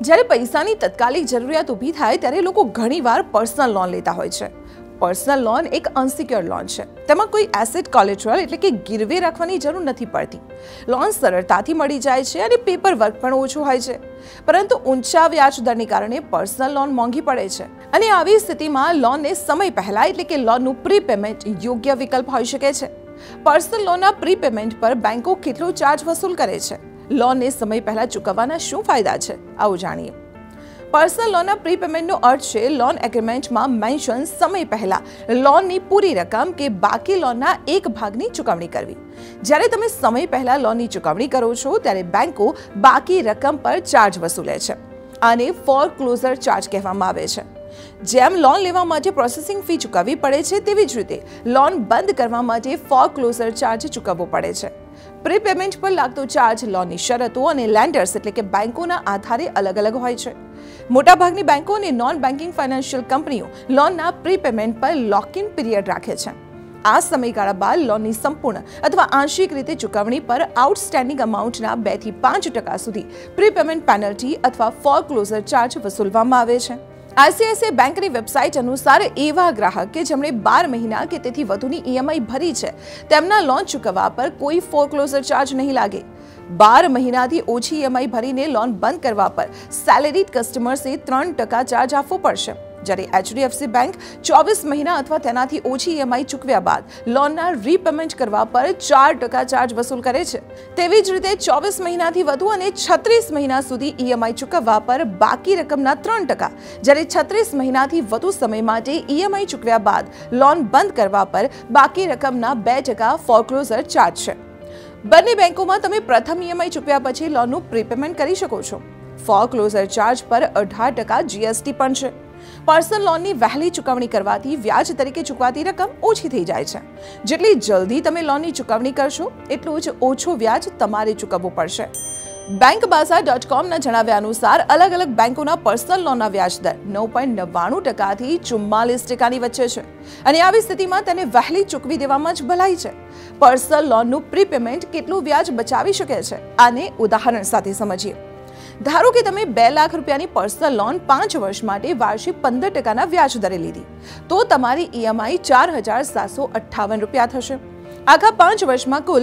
જ્યારે પૈસાની તત્કાલિક જરૂરિયાત ઊભી થાય ત્યારે લોકો ઘણીવાર પર્સનલ લોન લેતા હોય છે। પર્સનલ લોન એક અનસિક્યોર્ડ લોન છે। તેમાં કોઈ એસેટ કોલેટરલ એટલે કે ગીરવે રાખવાની જરૂર નથી પડતી। લોન સરળતાથી મળી જાય છે અને પેપર વર્ક પણ ઓછું હોય છે, પરંતુ ઊંચા વ્યાજ દરને કારણે પર્સનલ લોન મોંઘી પડે છે અને આવી સ્થિતિમાં લોનને સમય પહેલા એટલે કે લોનનું પ્રીપેમેન્ટ યોગ્ય વિકલ્પ હોઈ શકે છે। પર્સનલ લોનના પ્રીપેમેન્ટ પર બેંકો કેટલો ચાર્જ વસૂલ કરે છે? લોનને સમય પહેલા ચૂકવવાના શું ફાયદા છે? આવો જાણીએ। પર્સનલ લોનના પ્રીપેમેન્ટનો અર્થ છે લોન એગ્રીમેન્ટમાં મેન્શન સમય પહેલા લોનની પૂરી રકમ કે બાકી લોનના એક ભાગની ચૂકવણી કરવી। જ્યારે તમે સમય પહેલા લોનની ચૂકવણી કરો છો ત્યારે બેંકો બાકી રકમ પર ચાર્જ વસૂલે છે। આને ફોરક્લોઝર ચાર્જ કહેવામાં આવે છે। જેમ લોન લેવા માટે પ્રોસેસિંગ ફી ચૂકવવી પડે છે તેવી જ રીતે લોન બંધ કરવા માટે ફોરક્લોઝર ચાર્જ ચૂકવવો પડે છે। પ્રીપેમેન્ટ પર લાગતો ચાર્જ લોનની શરતો અને લેન્ડર્સ એટલે કે બેંકોના આધારે અલગ અલગ હોય છે। મોટાભાગની બેંકો અને નોન બેન્કિંગ ફાઇનાન્શિયલ કંપનીઓ લોનના પ્રીપેમેન્ટ પર લોક ઇન પીરિયડ રાખે છે। આ સમયગાળા બાદ લોનની સંપૂર્ણ અથવા આંશિક રીતે ચૂકવણી પર આઉટસ્ટેન્ડિંગ અમાઉન્ટના 2 થી 5% સુધી પ્રીપેમેન્ટ પેનલ્ટી અથવા ફોરક્લોઝર ચાર્જ વસૂલવામાં આવે છે। આઈસીઆઈસીઆઈ બેંકની વેબસાઇટ અનુસાર એવા ગ્રાહક કે જેમણે 12 મહિના કે તેથી વધુની ઈએમઆઈ ભરી છે તેમના લોન ચૂકવવા પર કોઈ ફોરક્લોઝર ચાર્જ નહીં લાગે। 12 મહિનાથી ઓછી ઈએમઆઈ ભરીને લોન બંધ કરવા પર સેલેરીડ કસ્ટમર્સે 3% ચાર્જ આપવો પડશે, જ્યારે એચડીએફસી બેંક 24 મહિના અથવા તેનાથી ઓછી ઈએમઆઈ ચૂકવ્યા બાદ લોનના રીપેમેન્ટ કરવા પર 4% ચાર્જ વસૂલ કરે છે। તેવી જ રીતે 24 મહિનાથી વધુ અને 36 મહિના સુધી ઈએમઆઈ ચૂકવવા પર બાકી રકમના 3%, જ્યારે 36 મહિનાથી વધુ સમય માટે ઈએમઆઈ ચૂકવ્યા બાદ લોન બંધ કરવા પર બાકી રકમના 2% ફોરક્લોઝર ચાર્જ છે। બંને બેંકોમાં તમે પ્રથમ ઈએમઆઈ ચૂકવ્યા પછી લોનનું પ્રીપેમેન્ટ કરી શકો છો। ફોરક્લોઝર ચાર્જ પર 18% જીએસટી પણ છે। પર્સનલ લોનની વહેલી ચૂકવણી કરવાથી વ્યાજ તરીકે ચૂકવાતી રકમ ઓછી થઈ જાય છે। જેટલી જલ્દી તમે લોનની ચૂકવણી કરશો એટલું જ ઓછું વ્યાજ તમારે ચૂકવવું પડશે। bankbazaar.comના જણાવ્યા અનુસાર અલગ અલગ બેંકોના પર્સનલ લોનના વ્યાજ દર 9.99% થી 44%ની વચ્ચે છે અને આવી સ્થિતિમાં તેને વહેલી ચૂકવી દેવામાં જ ભલાઈ છે। પર્સનલ લોનનું પ્રીપેમેન્ટ કેટલું વ્યાજ બચાવી શકે છે? આને ઉદાહરણ સાથે સમજીએ। ધારો કે તમે 2 લાખ રૂપિયાની પર્સનલ લોન 5 વર્ષ માટે વાર્ષિક 15%ના વ્યાજ દરે લીધી, તો તમારી ઈએમઆઈ 4,758 રૂપિયા થશે। આખા 5 વર્ષમાં કુલ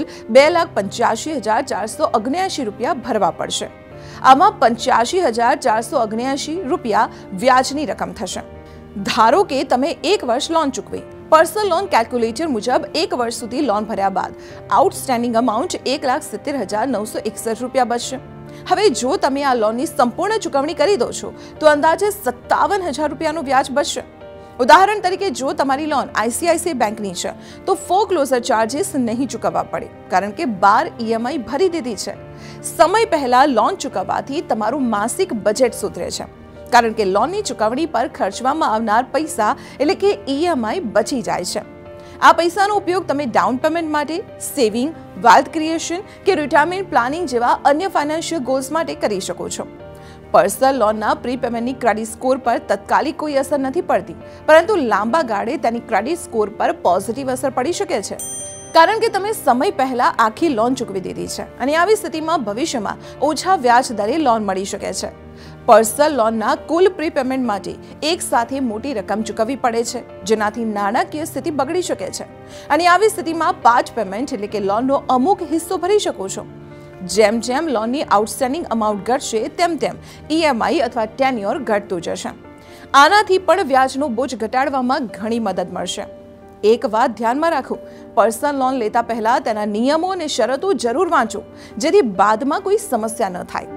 2,85,479 રૂપિયા ભરવા પડશે। આમાં 85,479 રૂપિયા વ્યાજની રકમ થશે। ધારો કે તમે 1 વર્ષ લોન ચૂકવી। પર્સનલ લોન કેલ્ક્યુલેટર મુજબ 1 વર્ષ સુધી લોન ભર્યા બાદ આઉટસ્ટેન્ડિંગ અમાઉન્ટ 1,70,961 રૂપિયા બચશે। હવે જો તમે આ લોનની સંપૂર્ણ ચૂકવણી કરી દો છો તો અંદાજે 57,000 રૂપિયાનું વ્યાજ બચશે। ઉદાહરણ તરીકે જો તમારી લોન આઈસીઆઈસીઆઈ બેંકની છે તો ફોરક્લોઝર ચાર્જીસ નહીં ચૂકવવા પડે, કારણ કે 12 ઈએમઆઈ ભરી દીધી છે। સમય પહેલા લોન ચૂકવવાથી તમારું માસિક બજેટ સુધરે છે, કારણ કે લોનની ચૂકવણી પર ખર્ચવામાં આવનાર પૈસા એટલે કે ઈએમઆઈ બચી જાય છે। આ પૈસાનો ઉપયોગ તમે ડાઉન પેમેન્ટ માટે, સેવિંગ, વેલ્થ ક્રિએશન કે રિટાયરમેન્ટ પ્લાનિંગ જેવા અન્ય ફાઇનાન્શિયલ ગોલ્સ માટે કરી શકો છો। પર્સનલ લોનના પ્રીપેમેન્ટની ક્રેડિટ સ્કોર પર તત્કાલિક કોઈ અસર નથી પડતી, પરંતુ લાંબા ગાળે તેની ક્રેડિટ સ્કોર પર પોઝિટિવ અસર પડી શકે છે, કારણ કે તમે સમય પહેલા આખી લોન ચૂકવી દીધી છે અને આવી સ્થિતિમાં ભવિષ્યમાં ઓછા વ્યાજ દરે લોન મળી શકે છે। પર્સનલ લોનના કુલ પ્રીપેમેન્ટ માટે એક સાથે મોટી રકમ ચૂકવવી પડે છે, જેનાથી નાણાકીય સ્થિતિ બગડી શકે છે અને આવી સ્થિતિમાં 5 પેમેન્ટ એટલે કે લોનનો અમુક હિસ્સો ભરી શકો છો। જેમ જેમ લોનની આઉટસ્ટેન્ડિંગ અમાઉન્ટ ઘટશે તેમ તેમ ઈએમઆઈ અથવા ટેન્યોર ઘટતું જશે। આનાથી પણ વ્યાજનો બોજ ઘટાડવામાં ઘણી મદદ મળશે। એક વાત ધ્યાનમાં રાખો, પર્સનલ લોન લેતા પહેલા તેના નિયમો અને શરતો જરૂર વાંચો, જેથી બાદમાં કોઈ સમસ્યા ન થાય।